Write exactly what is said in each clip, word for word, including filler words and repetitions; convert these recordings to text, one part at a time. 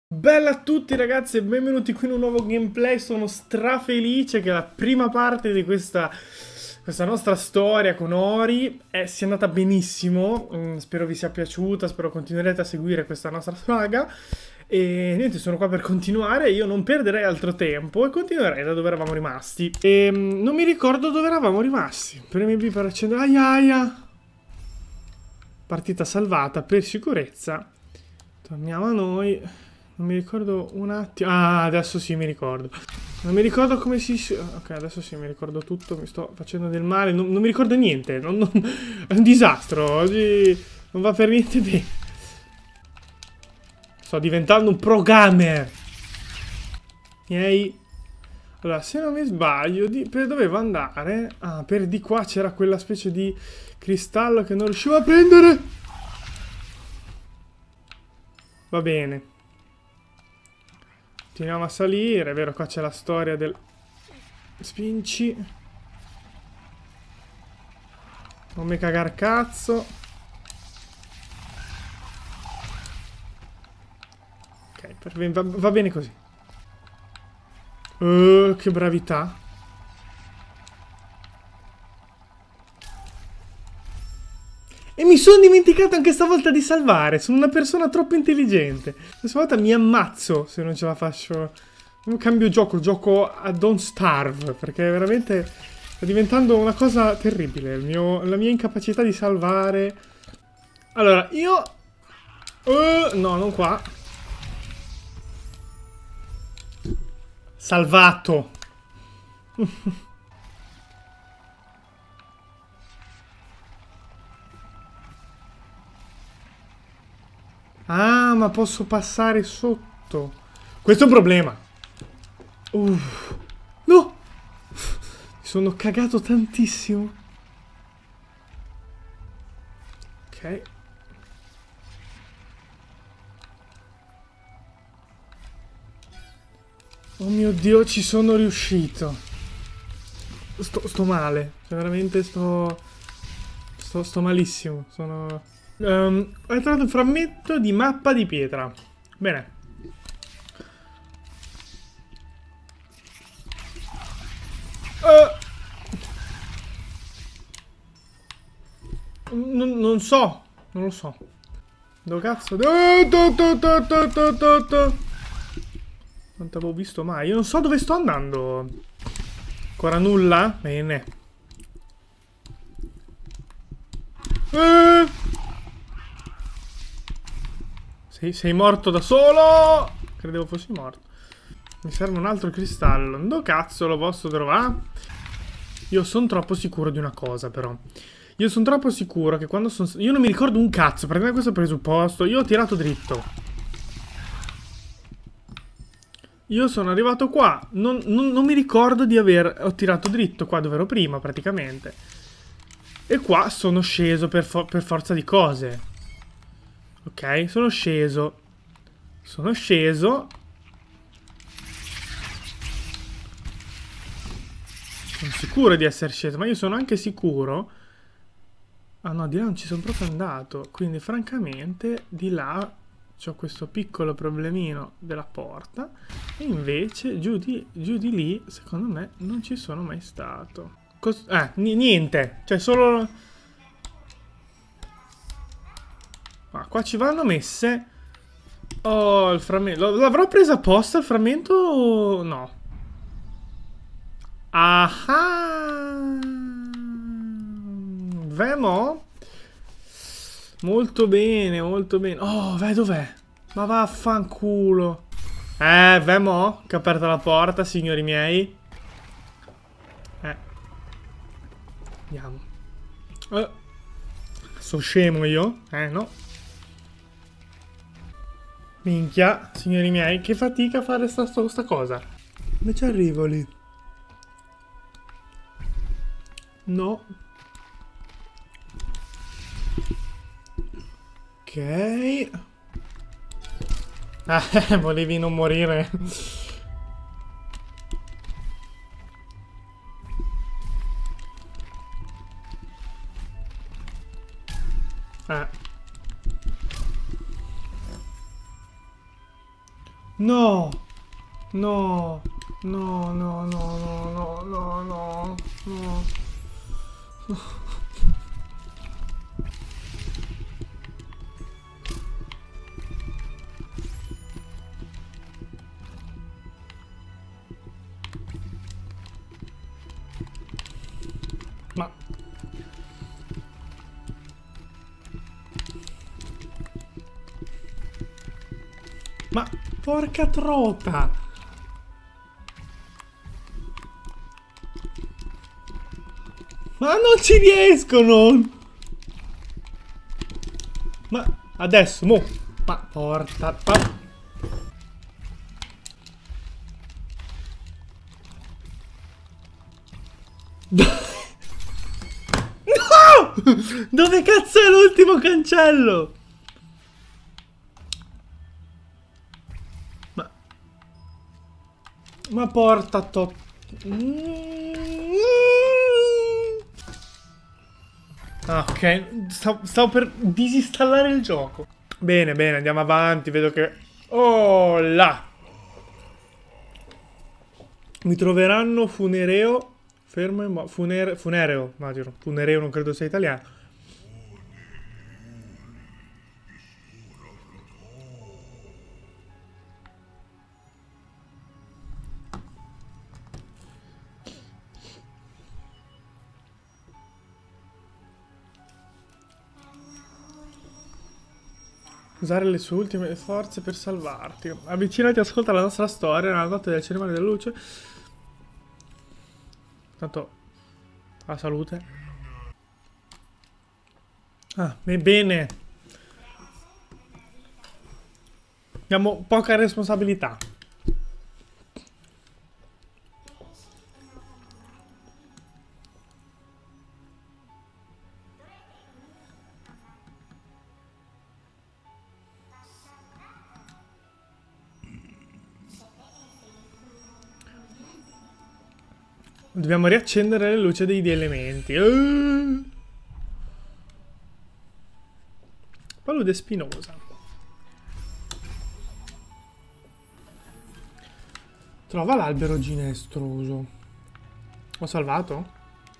Bella a tutti ragazzi e benvenuti qui in un nuovo gameplay. Sono strafelice che la prima parte di questa, questa nostra storia con Ori è, sia andata benissimo. Mm, spero vi sia piaciuta, spero continuerete a seguire questa nostra saga. E niente, sono qua per continuare. Io non perderei altro tempo e continuerei da dove eravamo rimasti. E mm, non mi ricordo dove eravamo rimasti. Premi B per accendere. Aia aia. Partita salvata per sicurezza. Torniamo a noi. Non mi ricordo un attimo. Ah, adesso sì mi ricordo. Non mi ricordo come si... Ok, adesso sì mi ricordo tutto. Mi sto facendo del male. Non, non mi ricordo niente. Non, non... È un disastro. Oggi non va per niente bene. Sto diventando un pro gamer. Miei... Allora, se non mi sbaglio, di... per dovevo andare... Ah, per di qua c'era quella specie di cristallo che non riuscivo a prendere. Va bene. Continuiamo a salire, è vero, qua c'è la storia del... Spinci. Non mi cagar cazzo. Ok, per... va, va bene così. Uh, che bravità. E mi sono dimenticato anche stavolta di salvare. Sono una persona troppo intelligente. Questa volta mi ammazzo se non ce la faccio. Non cambio gioco, gioco a Don't Starve. Perché veramente sta diventando una cosa terribile. Il mio, la mia incapacità di salvare. Allora, io... Uh, no, non qua. Salvato. Ah, ma posso passare sotto. Questo è un problema. Uff. No! Mi sono cagato tantissimo. Ok. Oh mio Dio, ci sono riuscito. Sto, sto male. Cioè, veramente sto... Sto, sto malissimo. Sono... Um, ho trovato un frammento di mappa di pietra. Bene. Uh. Non, non so. Non lo so. Dove cazzo? Uh, to, to, to, to, to, to, to. Non ti avevo visto mai. Io non so dove sto andando. Ancora nulla? Bene. Uh. Sei, sei morto da solo? Credevo fossi morto. Mi serve un altro cristallo. Dove cazzo lo posso trovare? Io sono troppo sicuro di una cosa, però. Io sono troppo sicuro che quando sono... Io non mi ricordo un cazzo, perché da questo presupposto. Io ho tirato dritto. Io sono arrivato qua. Non, non, non mi ricordo di aver... Ho tirato dritto qua dove ero prima, praticamente. E qua sono sceso per, fo per forza di cose. Ok, sono sceso. Sono sceso. Sono sicuro di essere sceso, ma io sono anche sicuro... Ah no, di là non ci sono proprio andato. Quindi francamente di là c'ho questo piccolo problemino della porta. E invece giù di, giù di lì, secondo me, non ci sono mai stato. Cos eh, niente. Cioè solo... Ah, qua ci vanno messe. Oh, il frammento. L'avrò presa apposta il frammento o no? Ah, Vemo? Molto bene, molto bene. Oh, vai dov'è? Ma vaffanculo. Eh, Vemo? Che ha aperto la porta, signori miei. Eh. Andiamo. Eh. Sono scemo io? Eh, no. Minchia, signori miei, che fatica a fare sta, sta cosa. Come ci arrivo lì? No. Ok. Ah, volevi non morire. Ah. No! No! No, no, no, no, no, no, no, no. Ma... Ma porca trota! Ma non ci riescono! Ma adesso, mo! Ma porta... Ma... No! Dove cazzo è l'ultimo cancello? Ma... Ma porta to... Ah, ok, stavo, stavo per disinstallare il gioco. Bene, bene, andiamo avanti, vedo che... Oh là! Mi troveranno funereo... Fermo e... Funere... Funereo, immagino. Funereo non credo sia italiano. Usare le sue ultime forze per salvarti. Avvicinati e ascolta la nostra storia nella notte della cerimonia della luce. Tanto, la salute. Ah, bene. Abbiamo poca responsabilità. Dobbiamo riaccendere le luci degli elementi. Uh. Palude spinosa. Trova l'albero ginestroso. Ho salvato?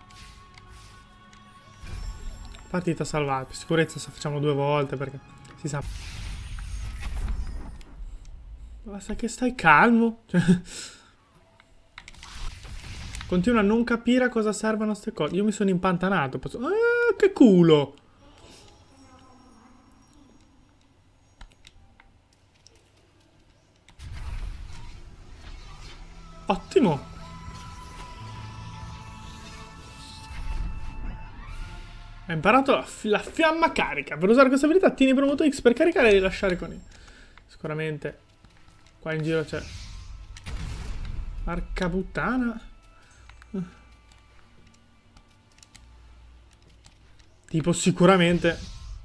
Partita salvata. Per sicurezza facciamo due volte perché si sa. Basta che stai calmo. Continuo a non capire a cosa servono queste cose. Io mi sono impantanato. Posso... Ah, che culo! Ottimo! Hai imparato la, la fiamma carica. Per usare questa abilità tieni premuto X per caricare e rilasciare con i... Sicuramente qua in giro c'è... Arca puttana. Tipo sicuramente...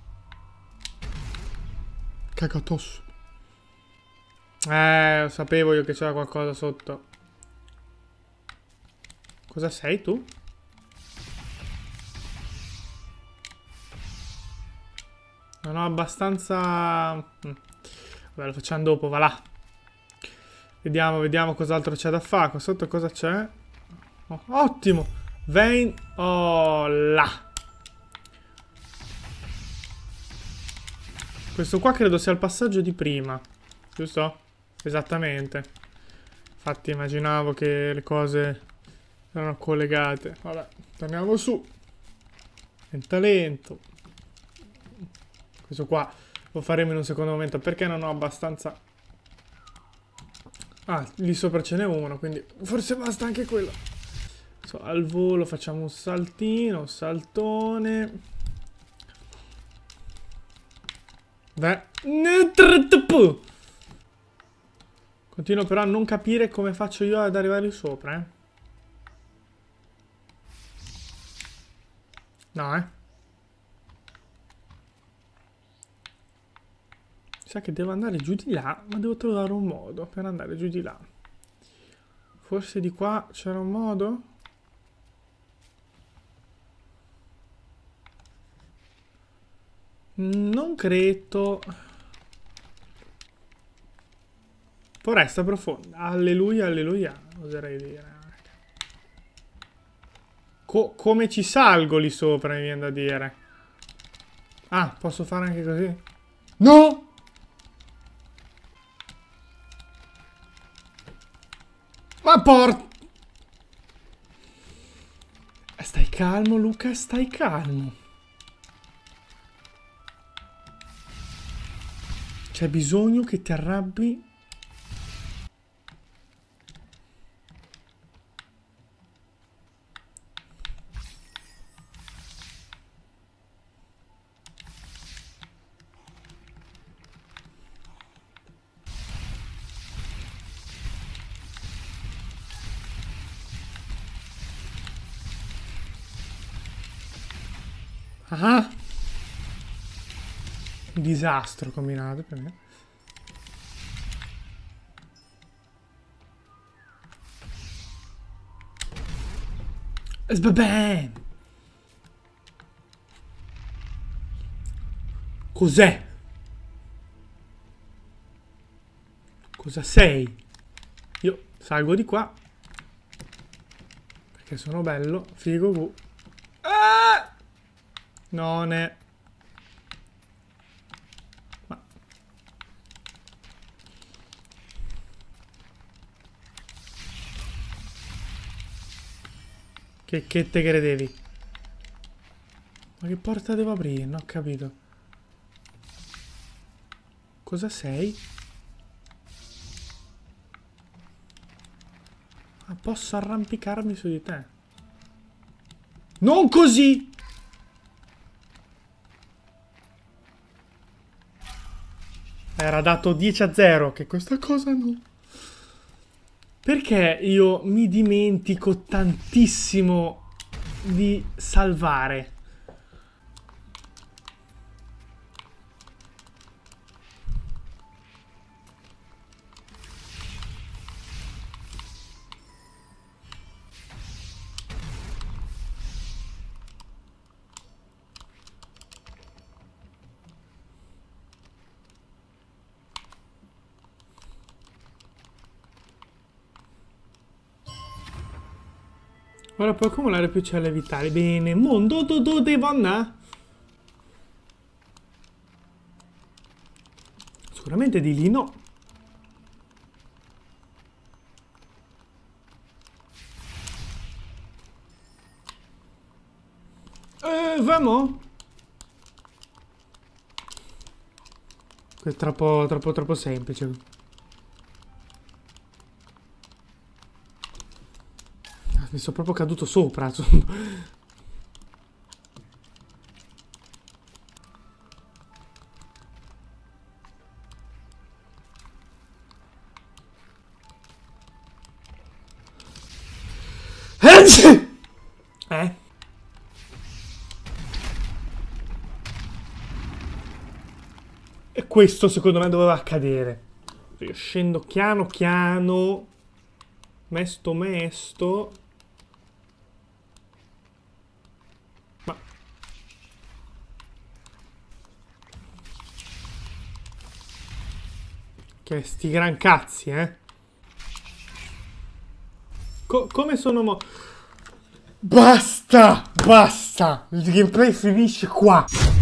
Cacatosso. Eh, sapevo io che c'era qualcosa sotto. Cosa sei tu? Non ho abbastanza... Vabbè, lo facciamo dopo, va là. Vediamo, vediamo cos'altro c'è da fare. Qua sotto cosa c'è? Oh, ottimo! Vein... Oh, là! Questo qua credo sia il passaggio di prima. Giusto? Esattamente. Infatti immaginavo che le cose erano collegate. Vabbè, torniamo su. Lento lento. Questo qua lo faremo in un secondo momento perché non ho abbastanza... Ah, lì sopra ce n'è uno, quindi forse basta anche quello. So, al volo facciamo un saltino, un saltone. Beh. Continuo però a non capire come faccio io ad arrivare lì sopra, eh. No, eh. Sa che devo andare giù di là, ma devo trovare un modo per andare giù di là. Forse di qua c'era un modo? Non credo. Foresta profonda. Alleluia, alleluia. Oserei dire. Co come ci salgo lì sopra, mi viene da dire. Ah, posso fare anche così? No! Ma por... Stai calmo, Luca, stai calmo. C'è bisogno che ti arrabbi. Ah! Disastro combinato per me. Sbabè! Cos'è? Cosa sei? Io salgo di qua. Perché sono bello. Figo. Uh. Ah! Non è... Ma... Che, che te credevi? Ma che porta devo aprire? Non ho capito. Cosa sei? Ma posso arrampicarmi su di te? Non così! Era dato dieci a zero, che questa cosa no. Perché io mi dimentico tantissimo di salvare? Ora puoi accumulare più celle vitali. Bene, mondo do do devo andare. Sicuramente di lì no. Eh, vamo? È troppo, troppo, troppo semplice. Mi sono proprio caduto sopra. Eh? E questo secondo me doveva accadere. Io scendo piano piano. Mesto mesto. Ma... Che sti gran cazzi, eh? Co come sono mo... Basta! Basta! Il gameplay finisce qua!